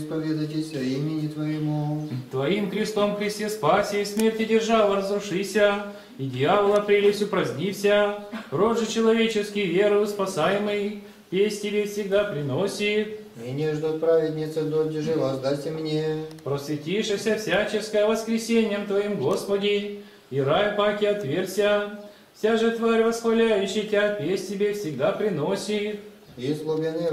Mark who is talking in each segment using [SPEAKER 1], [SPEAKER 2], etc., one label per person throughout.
[SPEAKER 1] исповедайтесь о имени Твоему.
[SPEAKER 2] Твоим крестом кресте спаси, смерти держава разрушися, и дьявола прелесть упразднися. Род же человеческий, верою спасаемый, песнь Тебе всегда приносит.
[SPEAKER 1] И не ждут праведницы, дочь же воздасться мне.
[SPEAKER 2] Просветишься всяческое воскресением Твоим, Господи, и рай паки отверся. Вся же тварь, восхваляющая Тебя, песнь Тебе всегда приносит.
[SPEAKER 1] И слугины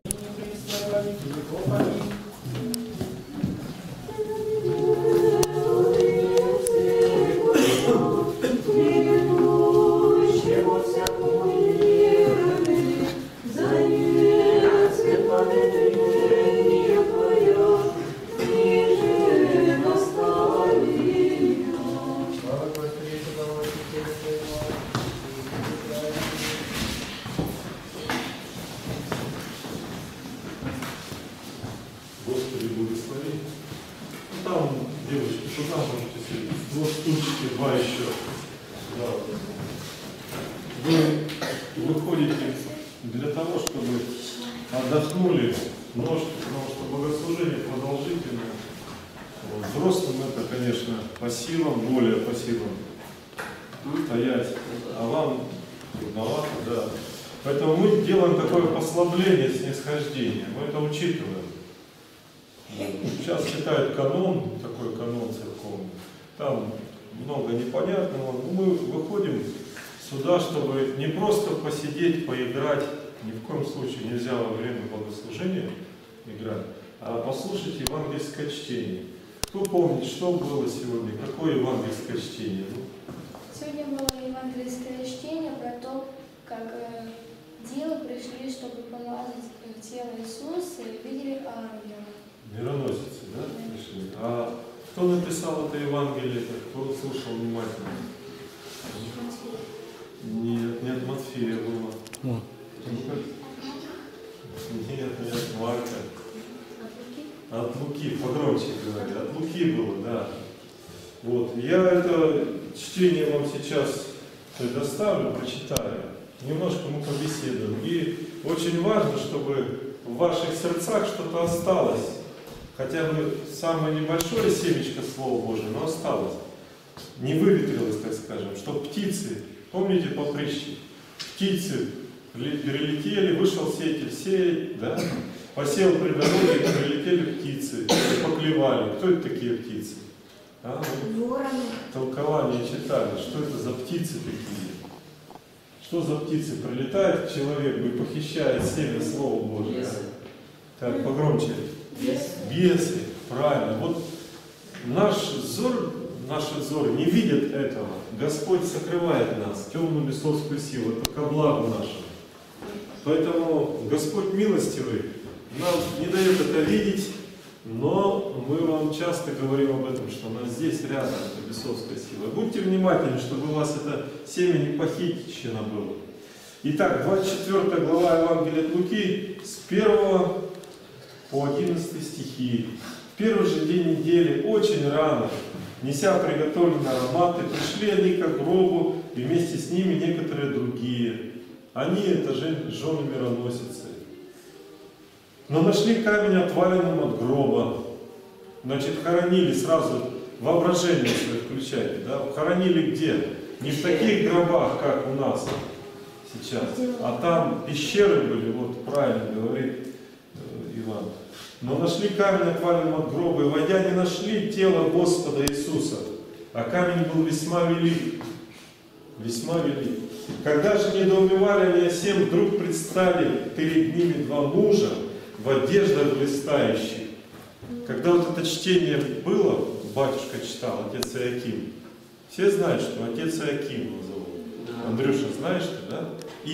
[SPEAKER 3] Господи, благослови. Ну, там, девочки, туда можете сидеть. Вот стульчики, два еще. Да. Вы выходите для того, чтобы отдохнули ножки, потому что богослужение продолжительное. Вот. Взрослым это, конечно, по силам, более по силам стоять, а вам трудновато, да. Поэтому мы делаем такое послабление, снисхождение, мы это учитываем. Сейчас читают канон, такой канон церковный, там много непонятного. Мы выходим сюда, чтобы не просто посидеть, поиграть, ни в коем случае нельзя во время богослужения играть, а послушать евангельское чтение. Кто помнит, что было сегодня, какое евангельское чтение?
[SPEAKER 4] Сегодня было евангельское чтение про то, как девы пришли, чтобы помазать тело Иисуса, и видели ангела.
[SPEAKER 3] Мироносицы, да, пришли? А кто написал это Евангелие, кто слушал внимательно? Нет, не от Матфея было. Нет, Марка. От Луки, погромче говори, от Луки было, да. Вот, я это чтение вам сейчас предоставлю, прочитаю. Немножко мы побеседуем. И очень важно, чтобы в ваших сердцах что-то осталось. Хотя бы самое небольшое семечко Слова Божьего, но осталось. Не выветрилось, так скажем. Что птицы, помните по притче? Птицы перелетели, вышел сеятель сеять, да? Посел при дороге, прилетели птицы, и поклевали. Кто это такие птицы? А? Толкование читали, что это за птицы такие. Что за птицы? Прилетает к человеку и похищает семя Слова Божьего. Так, погромче. Бесы, правильно. Вот наш взор не видит этого. Господь сокрывает нас, темную бесовскую силу, это ко благу нашему. Поэтому Господь милостивый нам не дает это видеть, но мы вам часто говорим об этом, что она здесь рядом, эта бесовская сила. Будьте внимательны, чтобы у вас это семя не похищено было. Итак, 24 глава Евангелия от Луки, с 1 по 11 стихи. В первый же день недели, очень рано, неся приготовленные ароматы, пришли они к гробу, и вместе с ними некоторые другие. Они, это жены мироносицы. Но нашли камень отваленным от гроба. Значит, хоронили сразу, воображение свое включайте, да? Хоронили где? Не в таких гробах, как у нас сейчас, а там пещеры были, вот правильно говорит Иван. Но нашли камень отваленным от гроба, и войдя не нашли тело Господа Иисуса, а камень был весьма велик. Весьма велик. Когда же недоумевали они о сем, вдруг предстали перед ними два мужа в одеждах блистающих. Когда вот это чтение было, батюшка читал, отец Иоаким, все знают, что отец Иоаким его зовут. Андрюша, знаешь ты, да?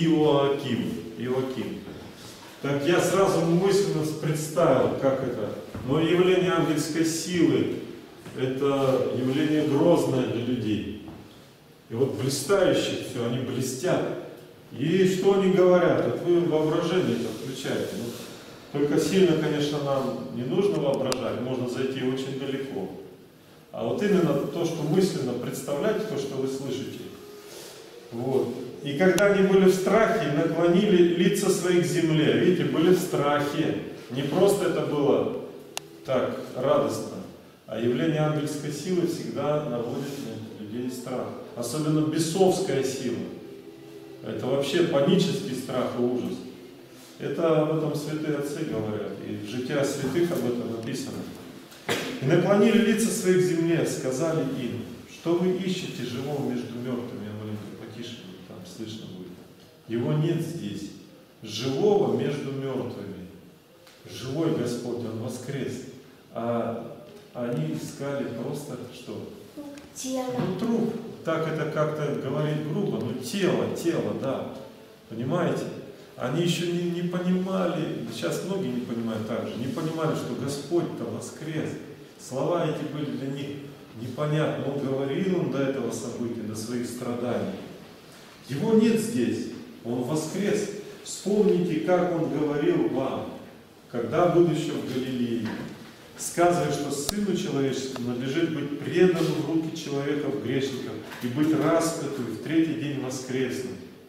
[SPEAKER 3] Иоаким. Так я сразу мысленно представил, как это. Но явление ангельской силы, это явление грозное для людей. И вот блистающие все, они блестят. И что они говорят? Вот вы воображение-то включаете. Ну, только сильно, конечно, нам не нужно воображать, можно зайти очень далеко. А вот именно то, что мысленно представляете, то, что вы слышите. Вот. И когда они были в страхе, наклонили лица свои к земле. Видите, были в страхе. Не просто это было так радостно. А явление ангельской силы всегда наводит на людей страх. Особенно бесовская сила. Это вообще панический страх и ужас. Это об этом святые отцы говорят. И в жития святых об этом написано. И наклонили лица своих к земле, сказали им, что вы ищете живого между мертвыми. Я маленько потише, там слышно будет. Его нет здесь. Живого между мертвыми. Живой Господь, Он воскрес. А они искали просто что?
[SPEAKER 4] Тело.
[SPEAKER 3] Ну, труп. Так это как-то говорить грубо, но тело, да. Понимаете? Они еще не понимали, сейчас многие не понимают так же, не понимали, что Господь-то воскрес. Слова эти были для них непонятны. Он говорил им до этого события, до своих страданий. Его нет здесь. Он воскрес. Вспомните, как Он говорил вам, когда был еще в Галилее, сказывая, что Сыну Человеческому надлежит быть преданным в руки человеков-грешников и быть распятым, в третий день воскреснуть.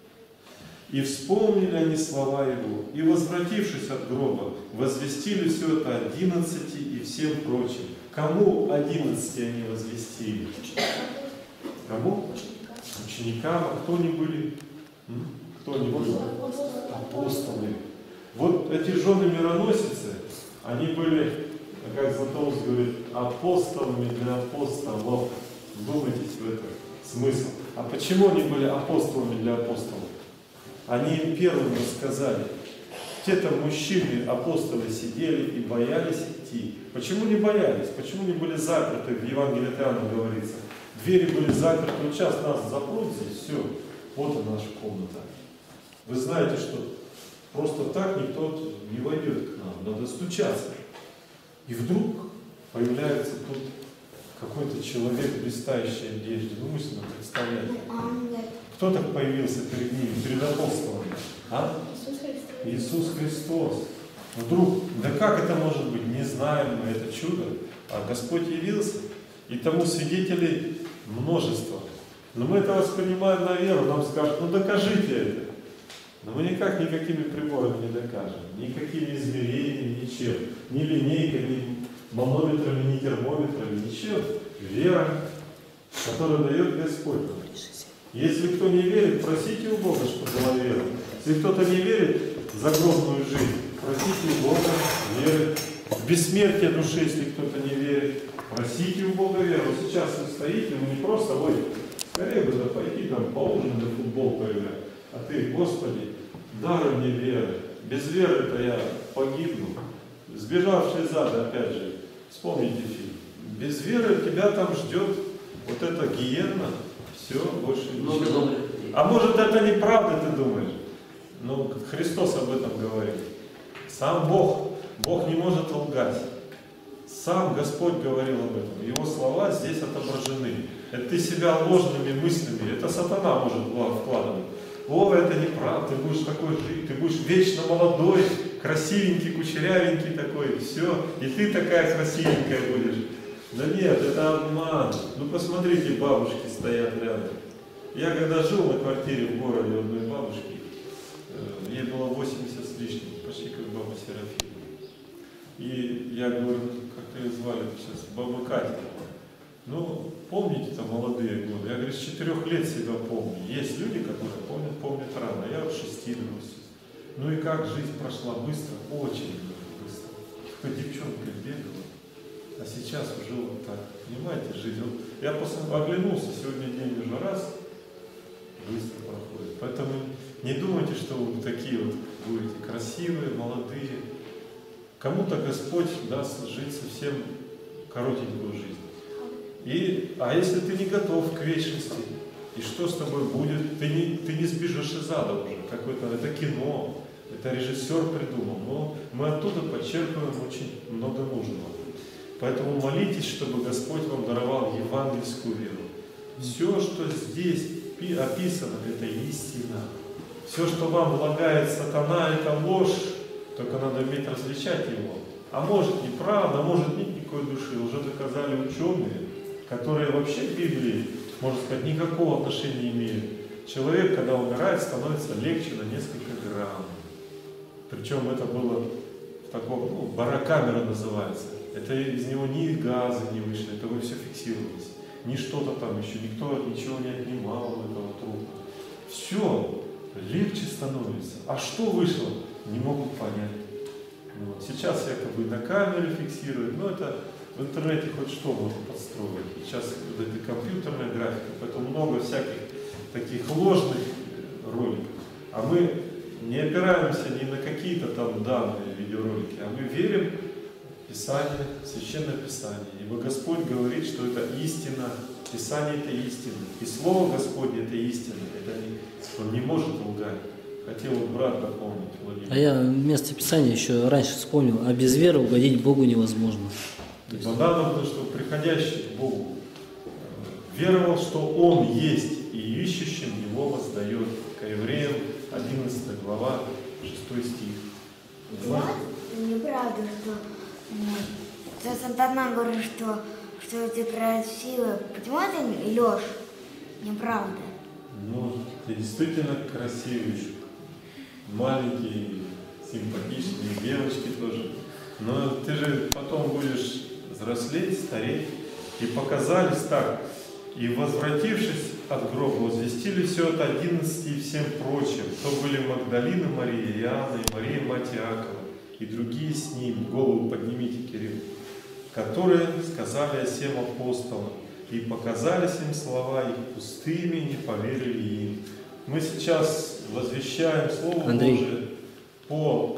[SPEAKER 3] И вспомнили они слова Его, и, возвратившись от гроба, возвестили все это 11 и всем прочим. Кому 11 они возвестили? Кому? Ученикам. А кто они были? Кто они были? Апостолы. Вот эти жены-мироносицы, они были, как Златоуст говорит, апостолами для апостолов. Вдумайтесь в это смысл. А почему они были апостолами для апостолов? Они им первым рассказали. Те-то мужчины, апостолы, сидели и боялись идти. Почему не боялись? Почему не были заперты? В Евангелии от Иоанна говорится. Двери были заперты. Вот сейчас нас запрут здесь, все. Вот она наша комната. Вы знаете, что просто так никто не войдет к нам. Надо стучаться. И вдруг появляется тут какой-то человек в блистающей одежде. Вы мысленно представляете? Кто так появился перед ними, перед апостолами? А? Иисус Христос. Вдруг, да как это может быть? Не знаем мы, это чудо. А Господь явился, и тому свидетелей множество. Но мы это воспринимаем на веру, нам скажут, ну докажите это. Но мы никак никакими приборами не докажем, никакими измерениями, ничем. Ни линейкой, ни манометрами, ни термометрами, ничем. Вера, которую дает Господь. Если кто не верит, просите у Бога, чтобы была вера. Если кто-то не верит в загробную жизнь, просите у Бога веры. В бессмертие души, если кто-то не верит, просите у Бога веру. Сейчас вы стоите, вы не просто, ой, скорее бы да пойти там поужинать, да футбол поиграть. А ты, Господи, даруй мне веры. Без веры-то я погибну. Сбежавший из ада, опять же, вспомните фильм. Без веры тебя там ждет вот эта гиенна. Все, больше ничего. А может это неправда, ты думаешь? Ну, Христос об этом говорит. Сам Бог не может лгать. Сам Господь говорил об этом. Его слова здесь отображены. Это ты себя ложными мыслями, это сатана может вкладывать. О, это неправда, ты будешь такой жить, ты будешь вечно молодой, красивенький, кучерявенький такой, все, и ты такая красивенькая будешь. Да нет, это обман. Ну посмотрите, бабушки стоят рядом. Я когда жил на квартире в городе у одной бабушки, ей было 80 с лишним, почти как баба Серафима. И я говорю, как ее звали сейчас, баба Катя. Ну, помните там молодые годы? Я говорю, с 4 лет себя помню. Есть люди, которые помнят рано. Я в 6 бросился. Ну и как жизнь прошла быстро? Очень быстро. Такой девчонкой бегала. А сейчас уже вот так. Понимаете, жизнь. Вот я оглянулся, сегодня день уже раз, быстро проходит. Поэтому не думайте, что вы такие вот будете красивые, молодые. Кому-то Господь даст жить совсем коротенькую жизнь. А если ты не готов к вечности, и что с тобой будет? Ты не сбежишь из ада уже. Это кино, это режиссер придумал. Но мы оттуда подчеркиваем очень много нужного. Поэтому молитесь, чтобы Господь вам даровал евангельскую веру. Все, что здесь описано, это истина. Все, что вам влагает сатана, это ложь. Только надо уметь различать его. А может неправда, а может нет никакой души. Уже доказали ученые, которые вообще к Библии, можно сказать, никакого отношения не имеют. Человек, когда умирает, становится легче на несколько грамм. Причем это было в таком, барокамера называется. Это из него ни газы не вышли, это вы все фиксировались. Ни что-то там еще, никто ничего не отнимал у этого трупа. Все легче становится. А что вышло, не могут понять. Ну, вот сейчас якобы на камере фиксируют, но это в интернете хоть что можно подстроить. Сейчас вот эта компьютерная графика, поэтому много всяких таких ложных роликов. А мы не опираемся ни на какие-то там данные видеоролики, а мы верим в Писание, в Священное Писание. Ибо Господь говорит, что это истина, Писание это истина. И Слово Господне это истина. Он не может лгать. Хотел вот брат дополнить, Владимир.
[SPEAKER 5] А я вместо Писания еще раньше вспомнил, а без веры угодить Богу невозможно.
[SPEAKER 3] Но надо было, чтобы приходящий к Богу веровал, что Он есть, и ищущим Его воздает. К Евреям 11 глава, 6 стих.
[SPEAKER 6] Вот, неправда, что Сатана говорит, что ты красивый. Почему это ложь? Неправда.
[SPEAKER 3] Ну, ты действительно красивый, маленький, симпатичный, девочки тоже. Но ты же потом будешь взрослеть, стареть. И показались так. И возвратившись от гроба, возвестили все от 11 и всем прочим. То были Магдалина Мария, Иоанна и Мария мать Иакова, и другие с ним, голову поднимите, Кирилл, которые сказали о сем апостолам, и показались им слова их пустыми, не поверили им. Мы сейчас возвещаем Слово
[SPEAKER 5] Андрей.
[SPEAKER 3] Божие по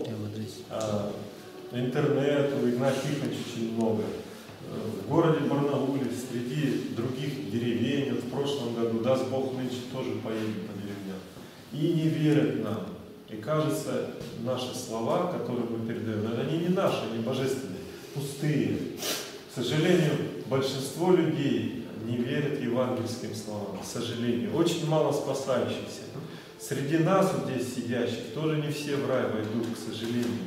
[SPEAKER 3] интернету, Игнат Тихонович очень много. В городе Барнауле, среди других деревень, вот в прошлом году, даст Бог, нынче тоже поедем по деревням. И не верят нам. И кажется, наши слова, которые мы передаем, они не наши, они божественные, пустые. К сожалению, большинство людей не верят евангельским словам. К сожалению, очень мало спасающихся. Среди нас, вот здесь сидящих, тоже не все в рай войдут, к сожалению.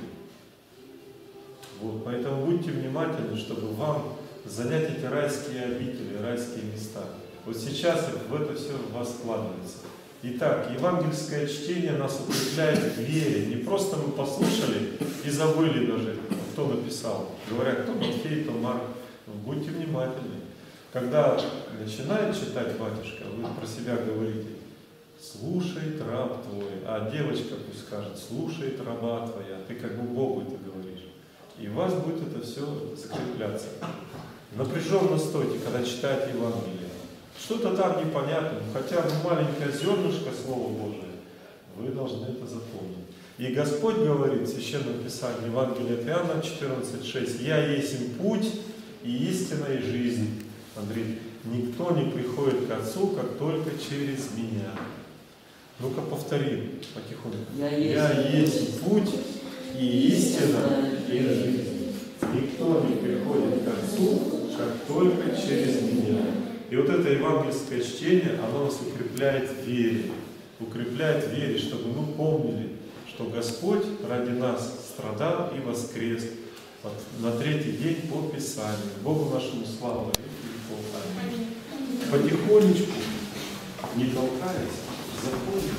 [SPEAKER 3] Вот, поэтому будьте внимательны, чтобы вам занять эти райские обители, райские места. Вот сейчас в это все в вас вкладывается. Итак, евангельское чтение нас укрепляет в вере. Не просто мы послушали и забыли даже, кто написал. Говорят, кто Матфей, кто Марк. Будьте внимательны. Когда начинает читать батюшка, вы про себя говорите: слушает раб твой. А девочка пусть скажет: слушает раба твоя. Ты как бы Богу это говоришь. И у вас будет это все закрепляться. Напряженно стойте, когда читаете Евангелие. Что-то там непонятно, хотя бы маленькое зернышко Слова Божие, вы должны это запомнить. И Господь говорит в Священном Писании, Евангелие от Иоанна 14:6: «Я есть им путь и истина и жизнь». Андрей, никто не приходит к Отцу, как только через меня. Ну-ка повтори потихоньку. Я есть путь и истина и жизнь. Никто не приходит к Отцу, как только через меня. И вот это евангельское чтение, оно нас укрепляет в вере. Укрепляет в вере, чтобы мы помнили, что Господь ради нас страдал и воскрес на третий день по Писанию. Богу нашему слава. Аминь. Потихонечку, не толкаясь, заходим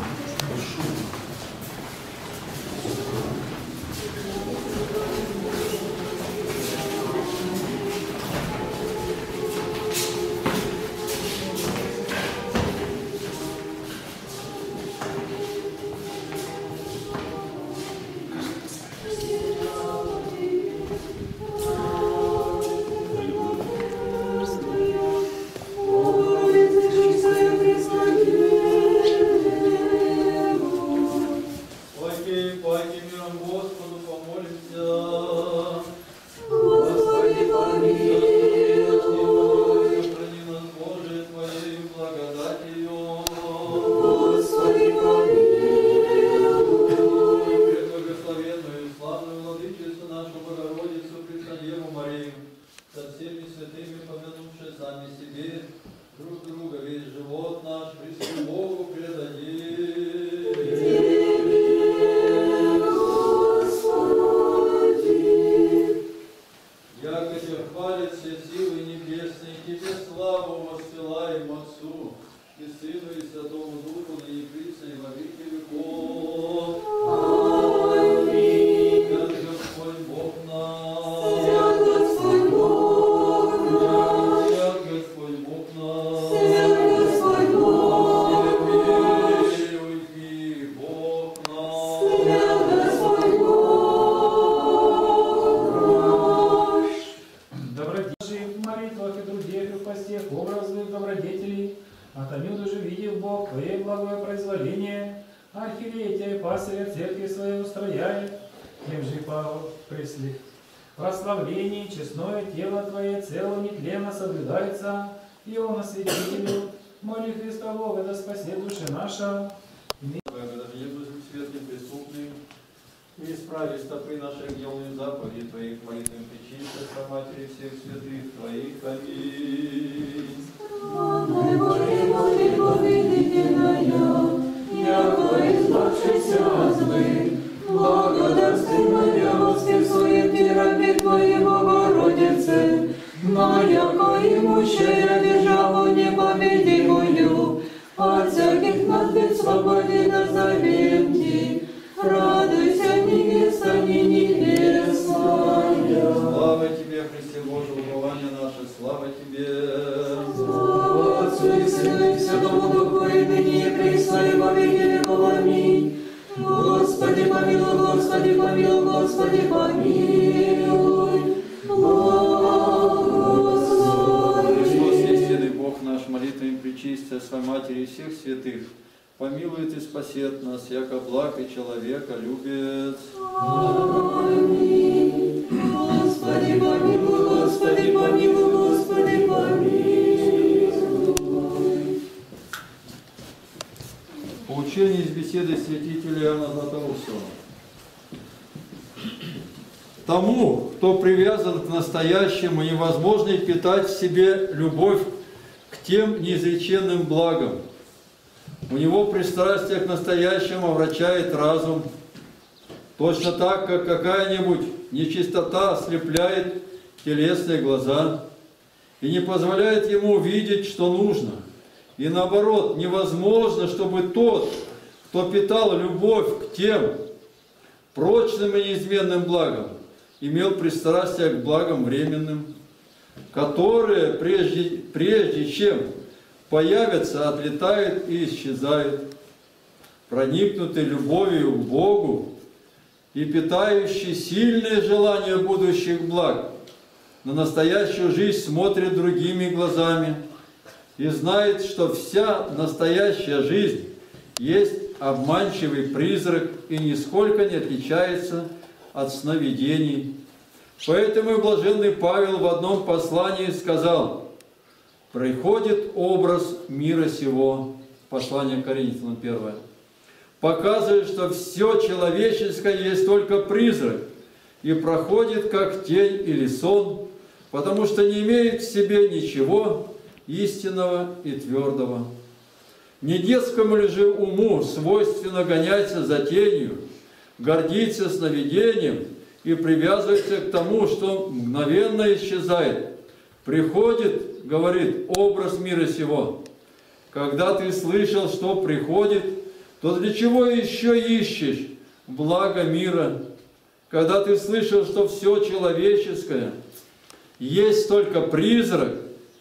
[SPEAKER 3] в шум.
[SPEAKER 7] Господи.
[SPEAKER 2] возваяет, тем же Павел преслед. Прославление, честное тело Твое цело нетленно соблюдается, Иона святителю, моли Христа Бога, да спасет души наша.
[SPEAKER 7] Когда мне будем свет неприступный, и исправи стопы наших делаем заповеди Твоих, молитвами причистой, со Матери всех святых Твоих. Аминь.
[SPEAKER 8] Моли, победительная, яко избавшийся от злых, благодарственная воскресует и раби Твоей Богородице, но яко имущая державу непобедимую, от всяких надпись свободы назовем Ти. Радуйся, невеста, не небесная.
[SPEAKER 7] Слава Тебе, Христе Божий, упование наше, слава Тебе.
[SPEAKER 8] Слава Отцу и Сыну и Святому Духу, и ныне и присно, и во веки веков. Аминь. Господи помилуй, Господи помилуй, Господи помилуй.
[SPEAKER 7] Христос, истинный Бог наш, молитвами причистая, своей Матери всех святых, помилует и спасет нас, яко благ и человека любит.
[SPEAKER 8] Аминь. Господи помилуй, Господи помилуй, Господи помилуй.
[SPEAKER 7] Поучение из беседы святителя Иоанна Златоустого. Тому, кто привязан к настоящему, невозможно питать в себе любовь к тем неизреченным благам. У него пристрастие к настоящему омрачает разум, точно так, как какая-нибудь нечистота ослепляет телесные глаза и не позволяет ему увидеть, что нужно. И наоборот, невозможно, чтобы тот, кто питал любовь к тем прочным и неизменным благам, имел пристрастие к благам временным, которые, прежде чем появятся, отлетают и исчезают, проникнутый любовью к Богу и питающий сильные желания будущих благ, на настоящую жизнь смотрит другими глазами и знает, что вся настоящая жизнь есть обманчивый призрак и нисколько не отличается от сновидений. Поэтому и блаженный Павел в одном послании сказал: «Приходит образ мира сего», послание Коринфянам 1, показывает, что все человеческое есть только призрак и проходит как тень или сон, потому что не имеет в себе ничего истинного и твердого. Не детскому ли же уму свойственно гоняться за тенью, гордиться сновидением и привязываться к тому, что мгновенно исчезает. Приходит, говорит, образ мира сего. Когда ты слышал, что приходит, то для чего еще ищешь благо мира? Когда ты слышал, что все человеческое есть только призрак,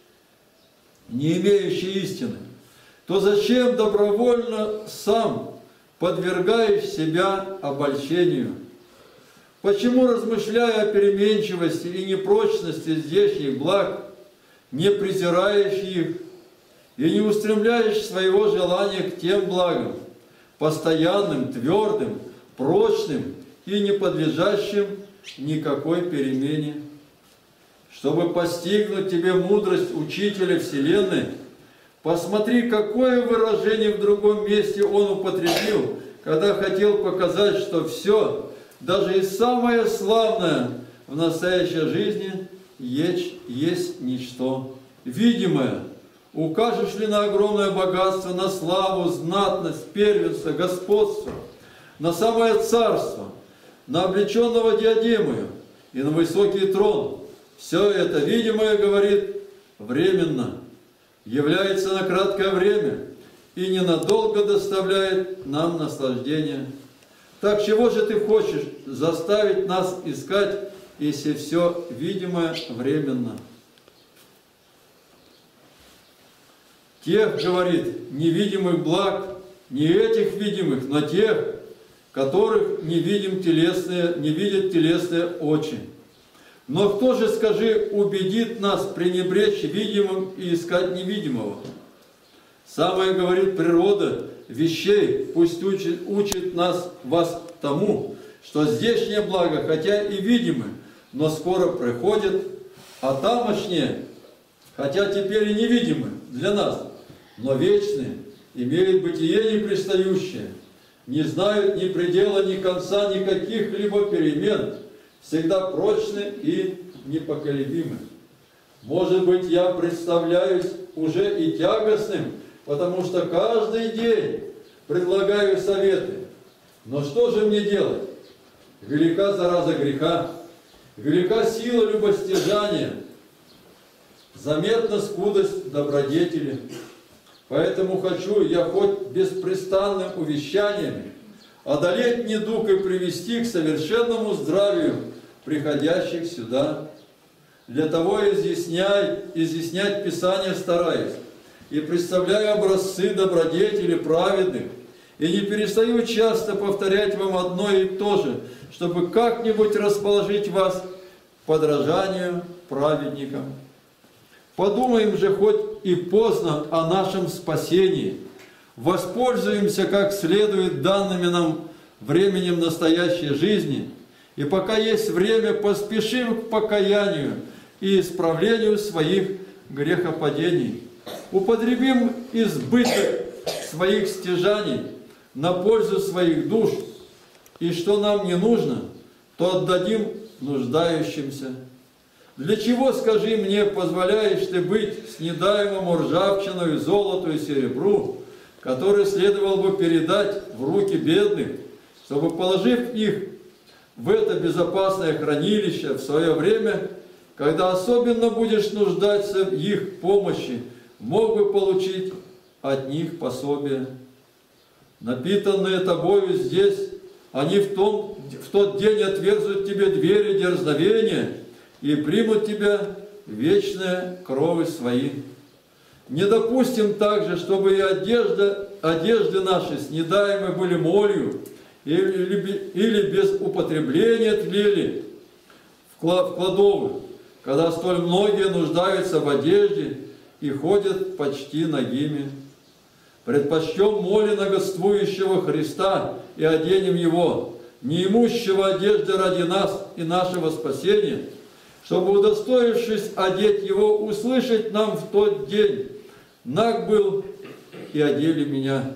[SPEAKER 7] не имеющий истины, то зачем добровольно сам подвергаешь себя обольщению? Почему, размышляя о переменчивости и непрочности здешних благ, не презираешь их и не устремляешь своего желания к тем благам, постоянным, твердым, прочным и не подлежащим никакой перемене? Чтобы постигнуть тебе мудрость Учителя Вселенной, посмотри, какое выражение в другом месте он употребил, когда хотел показать, что все, даже и самое славное в настоящей жизни есть ничто. Видимое, укажешь ли на огромное богатство, на славу, знатность, первенство, господство, на самое царство, на облеченного диадемою и на высокий трон. Все это видимое, говорит, временно, является на краткое время и ненадолго доставляет нам наслаждение. Так чего же ты хочешь заставить нас искать, если все видимое временно? Тех, говорит, невидимых благ, не этих видимых, но тех, которых не видят телесные очи. Но кто же, скажи, убедит нас пренебречь видимым и искать невидимого? Самое, говорит, природа вещей пусть учит вас тому, что здешнее благо, хотя и видимы, но скоро приходит, а тамошнее, хотя теперь и невидимы для нас, но вечные, имеют бытие непрестающее, не знают ни предела, ни конца, ни каких-либо перемен, всегда прочны и непоколебимы. Может быть, я представляюсь уже и тягостным, потому что каждый день предлагаю советы. Но что же мне делать? Велика зараза греха, велика сила любостяжания, заметна скудость добродетели. Поэтому хочу я хоть беспрестанным увещанием одолеть недуг и привести к совершенному здравию приходящих сюда. Для того изъяснять Писание стараюсь, и представляю образцы добродетели праведных, и не перестаю часто повторять вам одно и то же, чтобы как-нибудь расположить вас к подражанию праведникам. Подумаем же хоть и поздно о нашем спасении, воспользуемся как следует данными нам временем настоящей жизни, и пока есть время, поспешим к покаянию и исправлению своих грехопадений. Употребим избыток своих стяжаний на пользу своих душ, и что нам не нужно, то отдадим нуждающимся. Для чего, скажи мне, позволяешь ты быть снедаемому ржавчиною, золоту и серебру, которые следовало бы передать в руки бедных, чтобы, положив их в это безопасное хранилище в свое время, когда особенно будешь нуждаться в их помощи, мог бы получить от них пособие. Напитанные тобою здесь, они в тот день отверзут тебе двери дерзновения и примут тебя в вечные кровы свои. Не допустим также, чтобы и одежды наши снедаемые были молью или без употребления тлели в кладовых, когда столь многие нуждаются в одежде и ходят почти нагими. Предпочтем моли нагоствующего Христа и оденем Его, не имущего одежды ради нас и нашего спасения, чтобы, удостоившись одеть Его, услышать нам в тот день: «Наг был, и одели меня».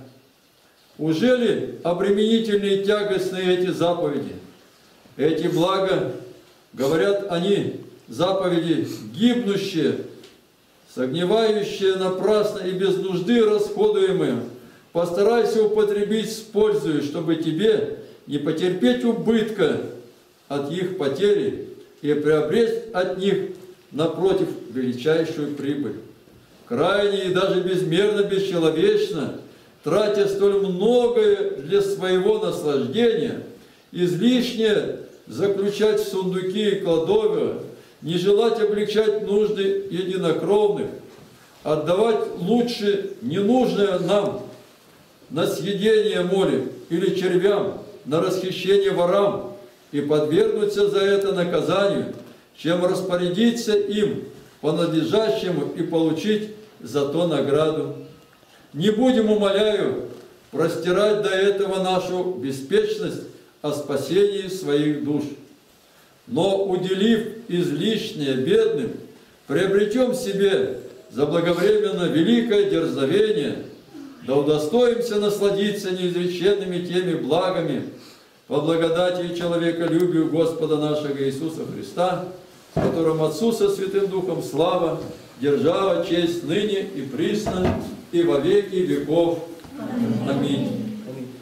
[SPEAKER 7] Ужели обременительные и тягостные эти заповеди? Эти блага, говорят они, заповеди гибнущие, согнивающие напрасно и без нужды расходуемые, постарайся употребить с пользой, чтобы тебе не потерпеть убытка от их потери и приобрести от них, напротив, величайшую прибыль. Крайне и даже безмерно бесчеловечно, тратя столь многое для своего наслаждения, излишне заключать в сундуки и кладовые, не желать облегчать нужды единокровных, отдавать лучше ненужное нам на съедение моли или червям, на расхищение ворам, и подвергнуться за это наказанию, чем распорядиться им по надлежащему и получить за то награду. Не будем, умоляю, простирать до этого нашу беспечность о спасении своих душ. Но, уделив излишнее бедным, приобретем себе заблаговременно великое дерзновение, да удостоимся насладиться неизреченными теми благами по благодати и человеколюбию Господа нашего Иисуса Христа, которому Отцу со Святым Духом слава, держава, честь ныне и присно, и во веки веков. Аминь.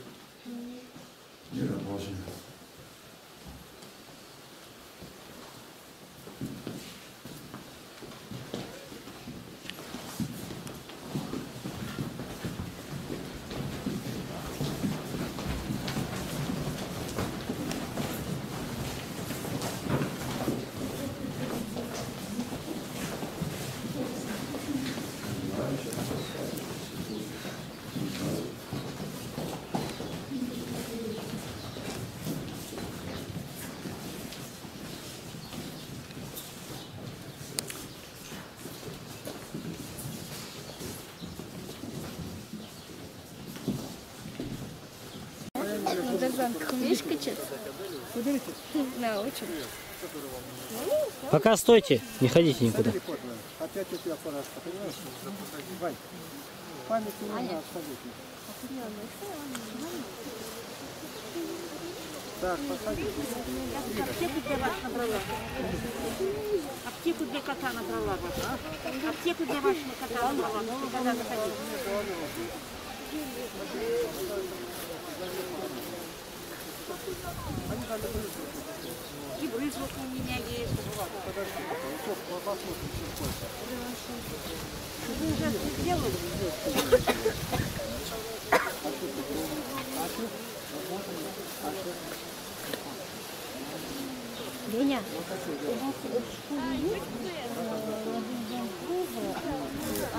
[SPEAKER 7] Мира Божия.
[SPEAKER 4] Видишь, качаться? Да, очень.
[SPEAKER 5] Пока стойте, не ходите никуда.
[SPEAKER 9] Опять у тебя поражка, понимаешь? Вань, память не нужна абсолютно. Так, подходи.
[SPEAKER 10] Аптеку для вас набрала. Аптеку для кота набрала. Аптеку для вашего кота набрала. Когда заходите. И брызгок у меня есть. Вы уже сделали? Леня, у нас в школе есть